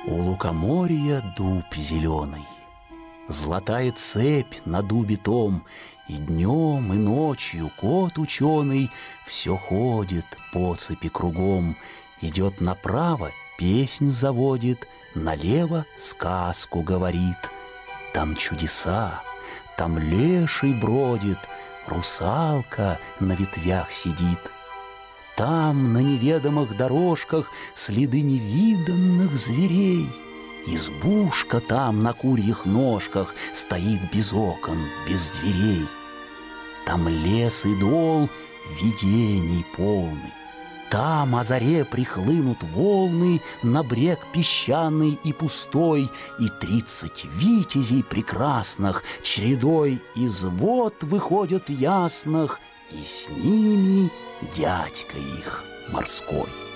У лукоморья дуб зеленый, золотая цепь на дубе том, и днем, и ночью кот ученый все ходит по цепи кругом, идет направо, песнь заводит, налево сказку говорит. Там чудеса, там леший бродит, русалка на ветвях сидит. Там на неведомых дорожках следы невиданных зверей. Избушка там на курьих ножках стоит без окон, без дверей. Там лес и дол видений полный. Там о заре прихлынут волны на брег песчаный и пустой, и 30 витязей прекрасных чередой из вод выходят ясных, и с ними дядька их морской.